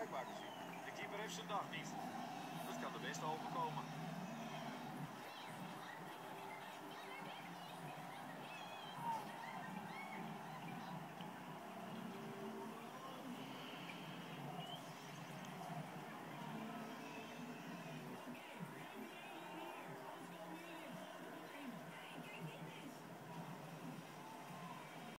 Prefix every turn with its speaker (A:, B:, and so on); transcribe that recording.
A: onbruikbaar gezien. De keeper heeft zijn dag niet. Dat kan de beste overkomen.